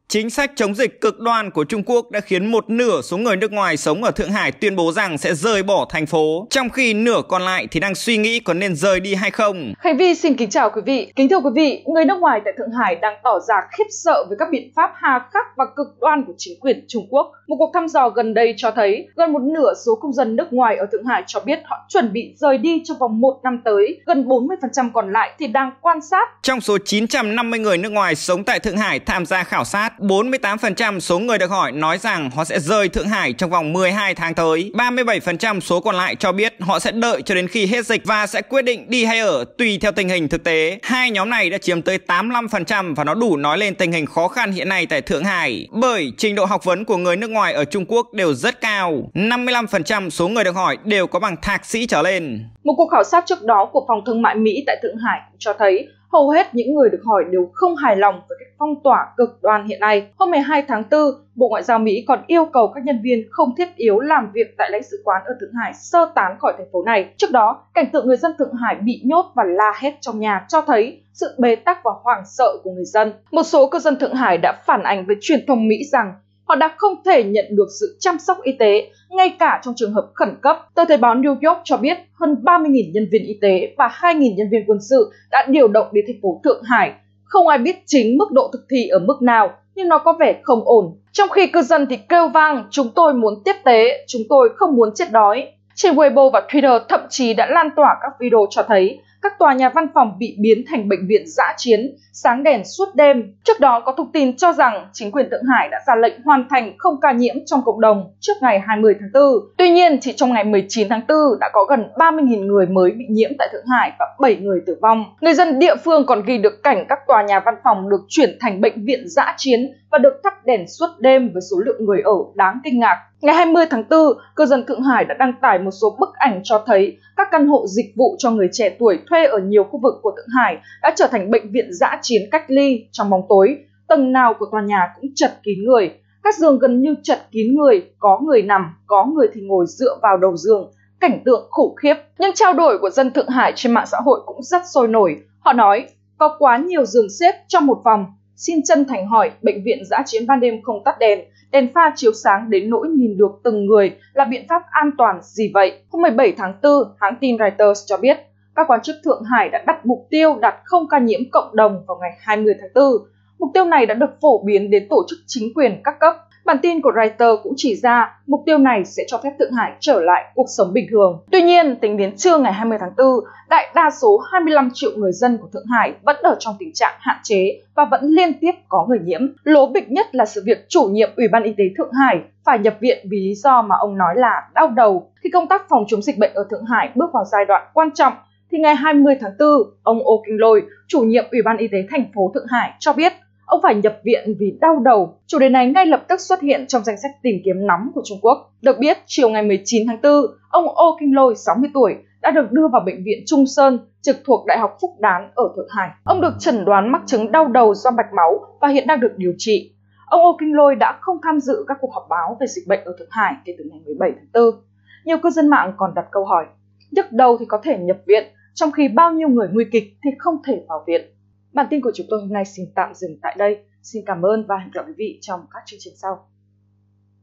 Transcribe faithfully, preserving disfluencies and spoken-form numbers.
Chính sách chống dịch cực đoan của Trung Quốc đã khiến một nửa số người nước ngoài sống ở Thượng Hải tuyên bố rằng sẽ rời bỏ thành phố, trong khi nửa còn lại thì đang suy nghĩ có nên rời đi hay không. Khánh Vi xin kính chào quý vị. Kính thưa quý vị, người nước ngoài tại Thượng Hải đang tỏ ra khiếp sợ với các biện pháp hà khắc và cực đoan của chính quyền Trung Quốc. Một cuộc thăm dò gần đây cho thấy gần một nửa số công dân nước ngoài ở Thượng Hải cho biết họ chuẩn bị rời đi trong vòng một năm tới. Gần bốn mươi phần trăm còn lại thì đang quan sát. Trong số chín trăm năm mươi người nước ngoài sống tại Thượng Hải tham gia khảo sát, bốn mươi tám phần trăm số người được hỏi nói rằng họ sẽ rời Thượng Hải trong vòng mười hai tháng tới. ba mươi bảy phần trăm số còn lại cho biết họ sẽ đợi cho đến khi hết dịch và sẽ quyết định đi hay ở tùy theo tình hình thực tế. Hai nhóm này đã chiếm tới tám mươi lăm phần trăm và nó đủ nói lên tình hình khó khăn hiện nay tại Thượng Hải. Bởi trình độ học vấn của người nước ngoài ở Trung Quốc đều rất cao. năm mươi lăm phần trăm số người được hỏi đều có bằng thạc sĩ trở lên. Một cuộc khảo sát trước đó của Phòng Thương mại Mỹ tại Thượng Hải cũng cho thấy hầu hết những người được hỏi đều không hài lòng với cách phong tỏa cực đoan hiện nay. Hôm mười hai tháng tư, Bộ Ngoại giao Mỹ còn yêu cầu các nhân viên không thiết yếu làm việc tại lãnh sự quán ở Thượng Hải sơ tán khỏi thành phố này. Trước đó, cảnh tượng người dân Thượng Hải bị nhốt và la hét trong nhà cho thấy sự bế tắc và hoảng sợ của người dân. Một số cư dân Thượng Hải đã phản ánh với truyền thông Mỹ rằng họ đã không thể nhận được sự chăm sóc y tế, ngay cả trong trường hợp khẩn cấp. Tờ Thời báo New York cho biết hơn ba mươi nghìn nhân viên y tế và hai nghìn nhân viên quân sự đã điều động đến thành phố Thượng Hải. Không ai biết chính mức độ thực thi ở mức nào, nhưng nó có vẻ không ổn. Trong khi cư dân thì kêu vang, chúng tôi muốn tiếp tế, chúng tôi không muốn chết đói. Trên Weibo và Twitter thậm chí đã lan tỏa các video cho thấy các tòa nhà văn phòng bị biến thành bệnh viện dã chiến, sáng đèn suốt đêm. Trước đó có thông tin cho rằng chính quyền Thượng Hải đã ra lệnh hoàn thành không ca nhiễm trong cộng đồng trước ngày hai mươi tháng tư. Tuy nhiên, chỉ trong ngày mười chín tháng tư đã có gần ba mươi nghìn người mới bị nhiễm tại Thượng Hải và bảy người tử vong. Người dân địa phương còn ghi được cảnh các tòa nhà văn phòng được chuyển thành bệnh viện dã chiến và được thắp đèn suốt đêm với số lượng người ở đáng kinh ngạc. Ngày hai mươi tháng tư, cư dân Thượng Hải đã đăng tải một số bức ảnh cho thấy các căn hộ dịch vụ cho người trẻ tuổi thuê ở nhiều khu vực của Thượng Hải đã trở thành bệnh viện dã chiến cách ly trong bóng tối. Tầng nào của tòa nhà cũng chật kín người. Các giường gần như chật kín người, có người nằm, có người thì ngồi dựa vào đầu giường. Cảnh tượng khủng khiếp. Nhưng trao đổi của dân Thượng Hải trên mạng xã hội cũng rất sôi nổi. Họ nói, có quá nhiều giường xếp trong một phòng. Xin chân thành hỏi, bệnh viện dã chiến ban đêm không tắt đèn, đèn pha chiếu sáng đến nỗi nhìn được từng người là biện pháp an toàn gì vậy? Hôm mười bảy tháng tư, hãng tin Reuters cho biết, các quan chức Thượng Hải đã đặt mục tiêu đạt không ca nhiễm cộng đồng vào ngày hai mươi tháng tư. Mục tiêu này đã được phổ biến đến tổ chức chính quyền các cấp. Bản tin của Reuters cũng chỉ ra mục tiêu này sẽ cho phép Thượng Hải trở lại cuộc sống bình thường. Tuy nhiên, tính đến trưa ngày hai mươi tháng tư, đại đa số hai mươi lăm triệu người dân của Thượng Hải vẫn ở trong tình trạng hạn chế và vẫn liên tiếp có người nhiễm. Lố bịch nhất là sự việc chủ nhiệm Ủy ban Y tế Thượng Hải phải nhập viện vì lý do mà ông nói là đau đầu. Khi công tác phòng chống dịch bệnh ở Thượng Hải bước vào giai đoạn quan trọng, thì ngày hai mươi tháng tư, ông Oh King-loi, chủ nhiệm Ủy ban Y tế thành phố Thượng Hải cho biết ông phải nhập viện vì đau đầu. Chủ đề này ngay lập tức xuất hiện trong danh sách tìm kiếm nóng của Trung Quốc. Được biết, chiều ngày mười chín tháng tư, ông Oh King-loi, sáu mươi tuổi, đã được đưa vào bệnh viện Trung Sơn, trực thuộc Đại học Phúc Đán ở Thượng Hải. Ông được chẩn đoán mắc chứng đau đầu do mạch máu và hiện đang được điều trị. Ông Oh King-loi đã không tham dự các cuộc họp báo về dịch bệnh ở Thượng Hải kể từ ngày mười bảy tháng tư. Nhiều cư dân mạng còn đặt câu hỏi, nhức đầu thì có thể nhập viện, trong khi bao nhiêu người nguy kịch thì không thể vào viện. Bản tin của chúng tôi hôm nay xin tạm dừng tại đây. Xin cảm ơn và hẹn gặp lại quý vị trong các chương trình sau.